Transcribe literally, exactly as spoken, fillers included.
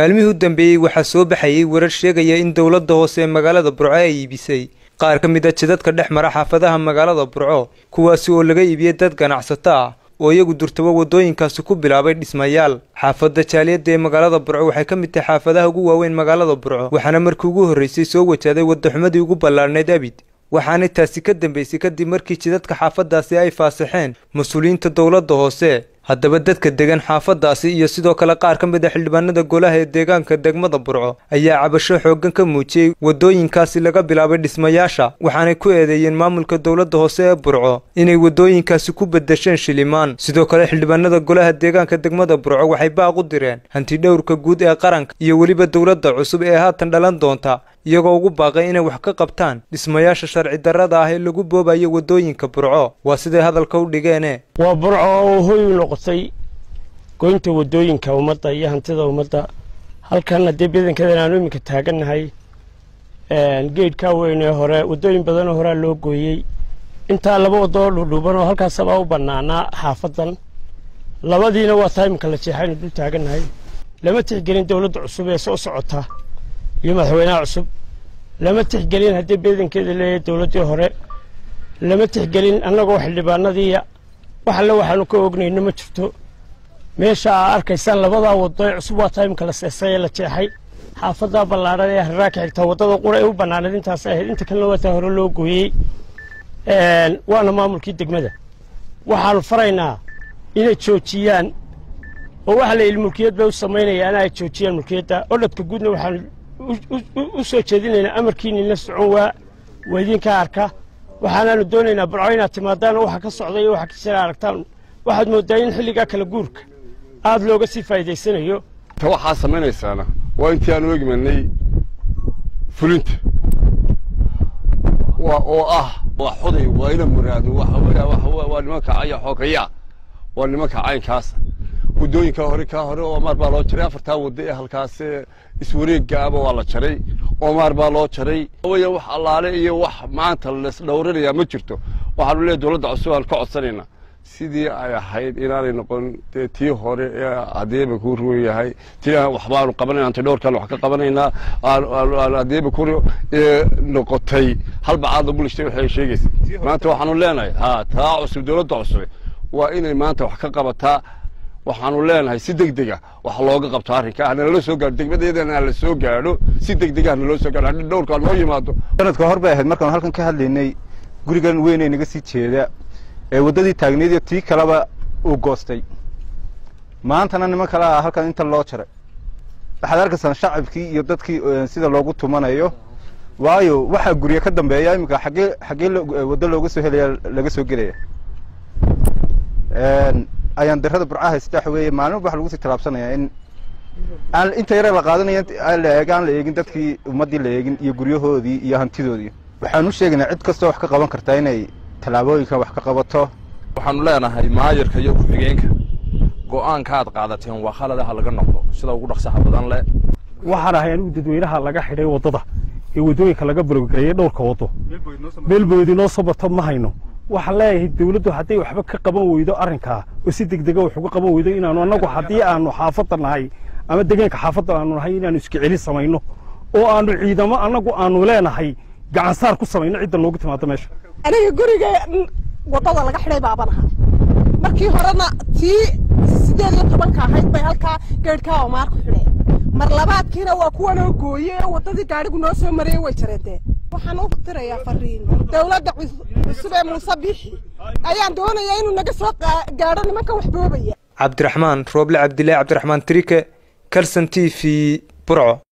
maalmihii u dambeeyay waxaa soo baxayay warar sheegaya in dowladda hoose ee magaalada Burco ay iibisay qaar ka mid ah jidadka dhex mara xaafadaha magaalada Burco kuwaasi oo laga iibiyay dad ganacsato ah oo iyagu durtaba wadooyinkaasi ku bilaabay dhismayaal. xaafadda Jaaliyada ee magaalada Burco waxay ka mid tahay xaafadaha ugu waaweyn magaalada Burco waxaana markii ugu horeysay soo wajahday wada xumadii ugu ballaarneed abid waxaana taasi ka dambeysay kadib markii jidadka xaafadaasi ay faasaxeen mas'uuliyiinta dowladda hoose. haddaba dadka degan xaafadaasi iyo sidoo kale qaar ka mid ah xildhibaanada golaha ee deegaanka degmada Burco ayaa cabasho xooggan ka muujiyay wadooyinkaasi laga bilaabay dhismayaasha waxaanay ku eedeeyeen maamulka dowladda hoose ee Burco inay wadooyinkaasi ku bedesheen shilimaan. sidoo kale xildhibaanada golaha deegaanka degmada Burco waxay baaq u direen hanti dhowrka guud ee qaranka iyo waliba dowladda cusub ee haatan dhalan doonta iyagoo ugu baaqay inay wax ka qabtaan dhismayaasha sharci darrada ah ee lagu boobayo wadooyinka Burco. waa siday hadalka u dhigeen waa Burco oo hooy noqotay goynta wadooyinka ummadda iyo hantida ummadda. halkan hadii badankeeda aanu imika taaganahay een geedka weyn ee hore wadooyin badan oo hore loo gooyay inta laba wado dhudhuban oo halkaas sabab u banaana xaafadan labadiina waa time kala jeexay dul taaganahay. lama tixgelin dowladda cusub ee soo socota iyo madaxweynaha cusub lama tixgelin hadii badankeeda leeyahay dowladda hore lama tixgelin anagoo xildhibaanadii waxa la waxaanu ka ognayna ma jirto. meesha arkaysan labada wado cusub waa time kala seesay la jeexay xaafada ballaaran ee harraaka xigta wadada qura u banaanad intaas ah inta kale waa hore loo gooyay een waana maamulkii degmada waxaanu faraynaa inay joojiyaan oo waxa la ilmulkiyad bay u sameynayaan ay joojiyaan mulkiyada oo dadka guudna waxaan u soo jeedinaynaa amarkiina socon waa weydinka arka waxaanu doonaynaa Burco inaad timaadaan waxa ka socday waxa ka jira aragtaan waxaad moodaa in xilliga kala guurka aad looga sii faa'iideysanayo. waxa sameynaysaana waa intii aan oogmanay fulinta waa oo ah waa xuday waa ina muraado waxa waa nimanka ay xoogaya waa nimanka caynkaas wadooyinka hore ka hore oo mar baa loo jiray afarta wado ee halkaas iswareegga aba waa la jaray oo mar baa loo jaray way wax allaale iyo wax maanta la dhowranayaa ma jirto. waxaanu leeyahay dowladda cusub aan ka codsanayna sidii ay ahayd inaanay noqon tii hore ee adeeba ku ruuyahay tii waxbaanu qabanayna inta dhowrkan wax ka qabanayna adeeba ku noqotay hal bacaad bulshada waxay sheegaysaa maanta waxaanu leenahay ha taa cusub dowladda cusub waa inay maanta wax ka qabataa. waxaanu leenahay si degdeg ah wax looga qabto arrinka aan la soo gaar degmadeedana la soo gaaro si degdeg ah loo soo gaaro hadii dhowrka loo yimaado. sanadka hor bay ahayd markaan halkan ka hadlaynay gurigan weyn ee naga sii jeeda ee wadadii taagneed iyo tii kalaba uu goostay maantana niman kale ah halkan inta loo jaray waxaad arkaysan shacabkii iyo dadkii sida loogu tumanayo waayo waxa guriga ka dambeeya imika xagee xagee wada looga soo helaya laga soo gelaya een ayaan darada Burco haysta weeye maalin wax lagu sii talaabsanaya in aan inta yar la qaadanaya la eegan la eegin dadkii ummadii la eegin iyo guryahoodii iyo hantidoodii. waxaan u sheegnaa cid kasta wax ka qaban kartaa inay talaabooyinka wax ka qabato. waxaanu leenahay maayirka iyo ku xigeenka go'aanka aad qaadateen waa khaladaha laga noqdo sida ugu dhaqsaha badan leh. waxaan ahay anigu dadweynaha laga xidhay wadada ee wadooyinka laga bulgareeyay dhowrka wado meelboodi noo soo barto ma hayno. waxa leeyahay dawladdu haddii waxba ka qaban weydo arrinka oo si degdeg ah wax uga qaban weydo inaanu anagu haddii aanu xaafadda nahay ama deegaanka xaafadda aanu nahay inaanu iska celin samayno oo aanu ciidamo anagu aanu leenahay gacan saar ku samayno cidda loogu timaado meesha. aniga guriga wadada laga xidhay baabanaha markii horena tii sideed iyo toban ka ahayd bay halka geedka oo maar ku xidhay mar labaadkiina waa kuwan oo gooyay wadadii gaarigu noo soo maray way jareedeen. waxaan u tirayaa fariin dawladda cusub ee Muuse Biixi ayaan doonayaa inuu naga soo gaaro nimanka wax boobaya. Cabdiraxmaan Rooble Cabdilaahi Cabdiraxmaan Trike Kalsan T V Burco.